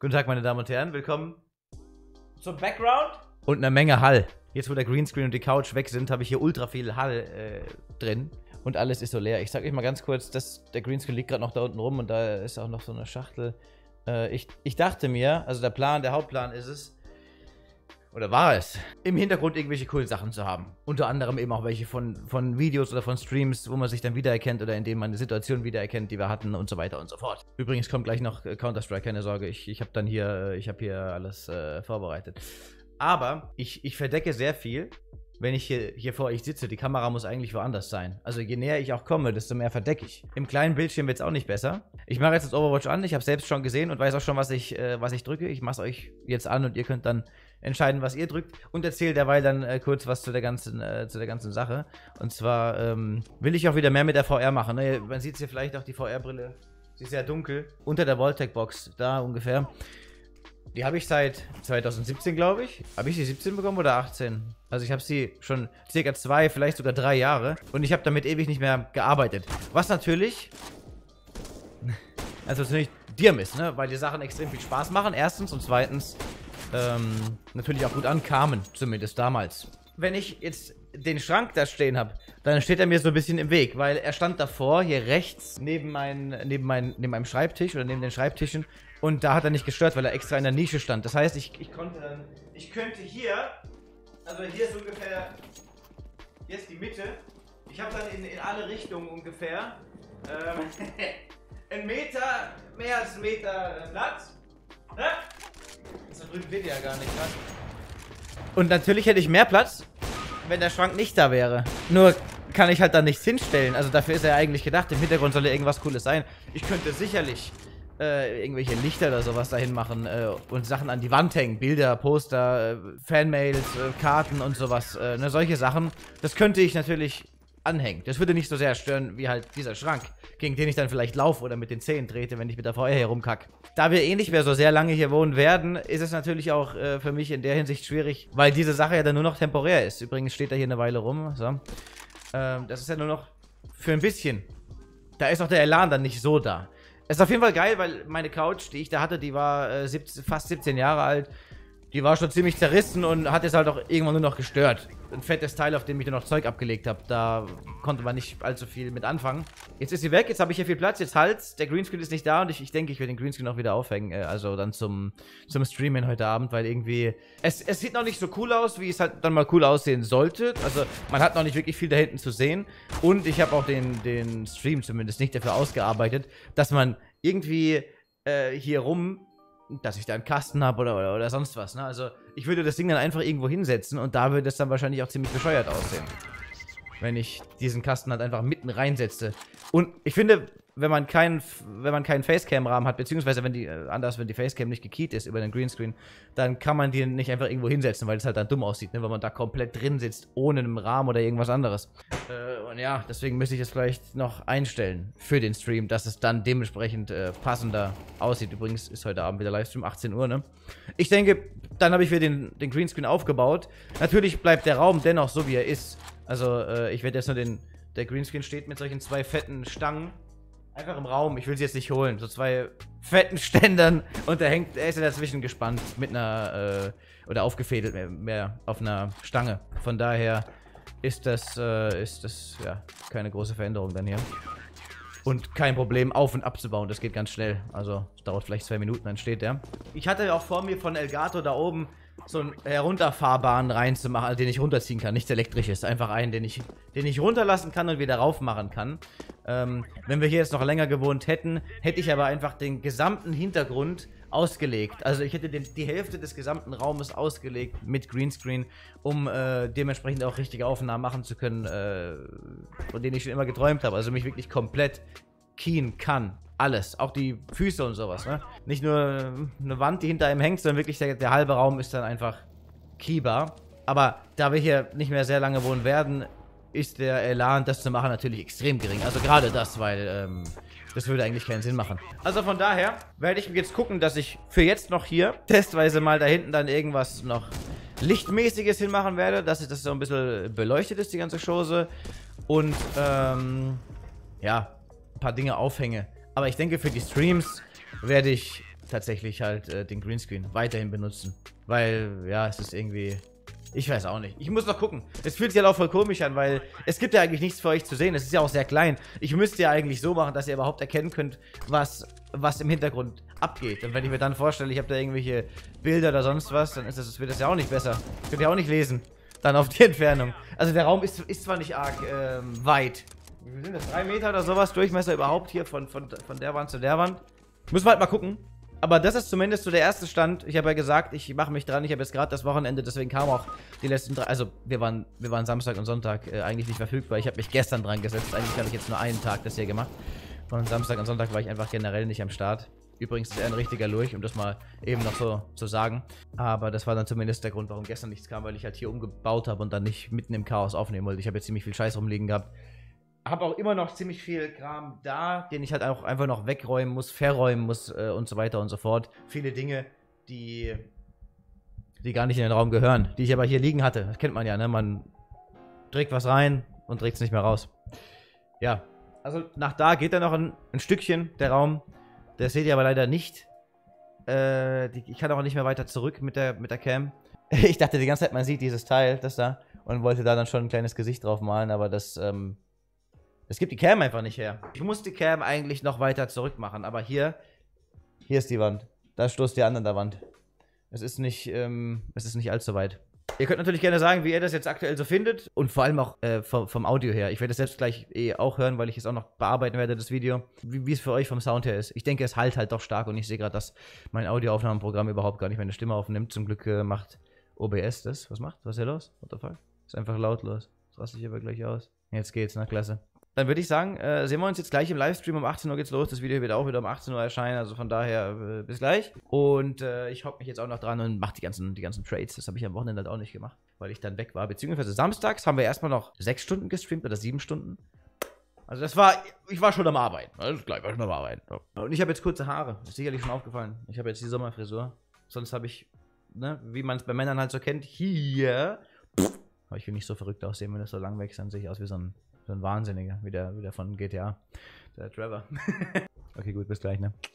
Guten Tag, meine Damen und Herren. Willkommen zum Background und einer Menge Hall. Jetzt, wo der Greenscreen und die Couch weg sind, habe ich hier ultra viel Hall drin. Und alles ist so leer. Ich sag euch mal ganz kurz, der Greenscreen liegt gerade noch da unten rum und da ist auch noch so eine Schachtel. Ich dachte mir, also der Hauptplan ist es, oder war es, im Hintergrund irgendwelche coolen Sachen zu haben. Unter anderem eben auch welche von Videos oder von Streams, wo man sich dann wiedererkennt oder in denen man eine Situation wiedererkennt, die wir hatten und so weiter und so fort. Übrigens kommt gleich noch Counter-Strike, keine Sorge, ich habe hier alles vorbereitet. Aber ich verdecke sehr viel, wenn ich hier vor euch sitze. Die Kamera muss eigentlich woanders sein. Also je näher ich auch komme, desto mehr verdecke ich. Im kleinen Bildschirm wird es auch nicht besser. Ich mache jetzt das Overwatch an, ich habe es selbst schon gesehen und weiß auch schon, was ich drücke. Ich mache es euch jetzt an und ihr könnt dann entscheiden, was ihr drückt und erzähle derweil dann kurz was zu der ganzen Sache. Und zwar will ich auch wieder mehr mit der VR machen. Ne? Man sieht hier vielleicht auch die VR-Brille. Sie ist sehr dunkel. Unter der Vaultec-Box, da ungefähr. Die habe ich seit 2017, glaube ich. Habe ich sie 17 bekommen oder 18? Also ich habe sie schon circa 2, vielleicht sogar 3 Jahre. Und ich habe damit ewig nicht mehr gearbeitet. Was natürlich Dirm ist, ne? Weil die Sachen extrem viel Spaß machen, erstens. Und zweitens natürlich auch gut ankamen, zumindest damals. Wenn ich jetzt den Schrank da stehen habe, dann steht er mir so ein bisschen im Weg, weil er stand davor, hier rechts, neben meinem Schreibtisch oder neben den Schreibtischen. Und da hat er nicht gestört, weil er extra in der Nische stand. Das heißt, ich könnte hier, also hier ist ungefähr, hier ist die Mitte. Ich habe dann in alle Richtungen ungefähr mehr als einen Meter Platz. Ne? Das drüben wird ja gar nicht, was? Und natürlich hätte ich mehr Platz, wenn der Schrank nicht da wäre. Nur kann ich halt da nichts hinstellen. Also dafür ist er eigentlich gedacht. Im Hintergrund soll ja irgendwas Cooles sein. Ich könnte sicherlich irgendwelche Lichter oder sowas dahin machen und Sachen an die Wand hängen. Bilder, Poster, Fanmails, Karten und sowas. Ne, solche Sachen. Das könnte ich natürlich anhängen. Das würde nicht so sehr stören wie halt dieser Schrank, gegen den ich dann vielleicht laufe oder mit den Zähnen trete, wenn ich mit der VR herumkacke. Da wir eh nicht mehr so sehr lange hier wohnen werden, ist es natürlich auch für mich in der Hinsicht schwierig, weil diese Sache ja dann nur noch temporär ist. Übrigens steht er hier eine Weile rum. So. Das ist ja nur noch für ein bisschen. Da ist auch der Elan dann nicht so da. Es ist auf jeden Fall geil, weil meine Couch, die ich da hatte, die war fast 17 Jahre alt. Die war schon ziemlich zerrissen und hat jetzt halt auch irgendwann nur noch gestört. Ein fettes Teil, auf dem ich nur noch Zeug abgelegt habe. Da konnte man nicht allzu viel mit anfangen. Jetzt ist sie weg, jetzt habe ich hier viel Platz, jetzt halt. Der Greenscreen ist nicht da und ich denke, ich werde den Greenscreen auch wieder aufhängen. Also dann zum Streamen heute Abend, weil irgendwie... Es sieht noch nicht so cool aus, wie es halt dann mal cool aussehen sollte. Also man hat noch nicht wirklich viel da hinten zu sehen. Und ich habe auch den Stream zumindest nicht dafür ausgearbeitet, dass man irgendwie hier rum... dass ich da einen Kasten habe oder sonst was, ne? Also, ich würde das Ding dann einfach irgendwo hinsetzen und da würde es dann wahrscheinlich auch ziemlich bescheuert aussehen. Wenn ich diesen Kasten halt einfach mitten reinsetze. Und ich finde, wenn man keinen Facecam-Rahmen hat, beziehungsweise wenn die Facecam nicht gekeyt ist über den Greenscreen, dann kann man die nicht einfach irgendwo hinsetzen, weil es halt dann dumm aussieht, ne? Wenn man da komplett drin sitzt, ohne einen Rahmen oder irgendwas anderes. Und ja, deswegen müsste ich es vielleicht noch einstellen für den Stream, dass es dann dementsprechend passender aussieht. Übrigens ist heute Abend wieder Livestream, 18 Uhr, ne? Ich denke, dann habe ich wieder den Greenscreen aufgebaut. Natürlich bleibt der Raum dennoch so, wie er ist. Also, ich werde jetzt nur der Greenscreen steht mit solchen 2 fetten Stangen einfach im Raum. Ich will sie jetzt nicht holen. So 2 fetten Ständern und er ist ja dazwischen gespannt mit einer, oder aufgefädelt, mehr auf einer Stange. Von daher ist das ja keine große Veränderung dann hier. Und kein Problem auf- und abzubauen, das geht ganz schnell. Also, es dauert vielleicht 2 Minuten, dann steht der. Ich hatte auch vor mir von Elgato da oben so einen herunterfahrbaren reinzumachen, also den ich runterziehen kann, nichts elektrisches. Einfach einen, den ich runterlassen kann und wieder rauf machen kann. Wenn wir hier jetzt noch länger gewohnt hätten, hätte ich aber einfach den gesamten Hintergrund ausgelegt. Also ich hätte die Hälfte des gesamten Raumes ausgelegt mit Greenscreen, um dementsprechend auch richtige Aufnahmen machen zu können, von denen ich schon immer geträumt habe. Also mich wirklich komplett keyen kann. Alles, auch die Füße und sowas, ne? Nicht nur eine Wand, die hinter einem hängt, sondern wirklich der halbe Raum ist dann einfach keybar. Aber da wir hier nicht mehr sehr lange wohnen werden, ist der Elan, das zu machen, natürlich extrem gering. Also gerade das, weil das würde eigentlich keinen Sinn machen. Also von daher werde ich jetzt gucken, dass ich für jetzt noch hier testweise mal da hinten dann irgendwas noch Lichtmäßiges hinmachen werde, dass das so ein bisschen beleuchtet ist, die ganze Chose. Und ja, ein paar Dinge aufhänge. Aber ich denke, für die Streams werde ich tatsächlich halt den Greenscreen weiterhin benutzen. Weil, ja, es ist irgendwie... Ich weiß auch nicht. Ich muss noch gucken. Es fühlt sich halt auch voll komisch an, weil es gibt ja eigentlich nichts für euch zu sehen. Es ist ja auch sehr klein. Ich müsste ja eigentlich so machen, dass ihr überhaupt erkennen könnt, was im Hintergrund abgeht. Und wenn ich mir dann vorstelle, ich habe da irgendwelche Bilder oder sonst was, dann wird das ja auch nicht besser. Könnt ihr auch nicht lesen. Dann auf die Entfernung. Also der Raum ist zwar nicht arg weit. Wie sind das? 3 Meter oder sowas Durchmesser überhaupt hier von der Wand zu der Wand. Müssen wir halt mal gucken. Aber das ist zumindest so der erste Stand. Ich habe ja gesagt, ich mache mich dran. Ich habe jetzt gerade das Wochenende, deswegen kamen auch die letzten 3. Also, wir waren Samstag und Sonntag eigentlich nicht verfügbar. Ich habe mich gestern dran gesetzt. Eigentlich habe ich jetzt nur einen Tag das hier gemacht. Von Samstag und Sonntag war ich einfach generell nicht am Start. Übrigens ist er ein richtiger Lurch, um das mal eben noch so zu sagen. Aber das war dann zumindest der Grund, warum gestern nichts kam, weil ich halt hier umgebaut habe und dann nicht mitten im Chaos aufnehmen wollte. Ich habe jetzt ziemlich viel Scheiß rumliegen gehabt. Habe auch immer noch ziemlich viel Kram da, den ich halt auch einfach noch wegräumen muss, verräumen muss und so weiter und so fort. Viele Dinge, die gar nicht in den Raum gehören, die ich aber hier liegen hatte. Das kennt man ja, ne? Man trägt was rein und trägt es nicht mehr raus. Ja, also nach da geht dann noch ein Stückchen, der Raum. Das seht ihr aber leider nicht. Ich kann auch nicht mehr weiter zurück mit der Cam. Ich dachte die ganze Zeit, man sieht dieses Teil, das da, und wollte da dann schon ein kleines Gesicht drauf malen, aber das gibt die Cam einfach nicht her. Ich muss die Cam eigentlich noch weiter zurück machen, aber hier ist die Wand. Da stoßt die an der Wand. Es ist nicht allzu weit. Ihr könnt natürlich gerne sagen, wie ihr das jetzt aktuell so findet und vor allem auch vom Audio her. Ich werde das selbst gleich auch hören, weil ich es auch noch bearbeiten werde, das Video, wie es für euch vom Sound her ist. Ich denke, es halt doch stark und ich sehe gerade, dass mein Audioaufnahmeprogramm überhaupt gar nicht meine Stimme aufnimmt. Zum Glück macht OBS das. Was macht? Was ist hier los? What the fuck? Ist einfach lautlos. Das raste ich aber gleich aus. Jetzt geht's, na klasse. Dann würde ich sagen, sehen wir uns jetzt gleich im Livestream. Um 18 Uhr geht's los. Das Video wird auch wieder um 18 Uhr erscheinen. Also von daher bis gleich. Und ich hocke mich jetzt auch noch dran und mache die ganzen Trades. Das habe ich am Wochenende halt auch nicht gemacht, weil ich dann weg war. Beziehungsweise samstags haben wir erstmal noch 6 Stunden gestreamt oder 7 Stunden. Also ich war schon am Arbeiten. Alles klar, ich war schon am Arbeiten. Und ich habe jetzt kurze Haare. Ist sicherlich schon aufgefallen. Ich habe jetzt die Sommerfrisur. Sonst habe ich, ne, wie man es bei Männern halt so kennt, hier. Aber ich will nicht so verrückt aussehen, wenn das so lang wächst. Dann sehe ich aus wie so ein Wahnsinniger, wie der von GTA. Der Trevor. Okay, gut, bis gleich, ne?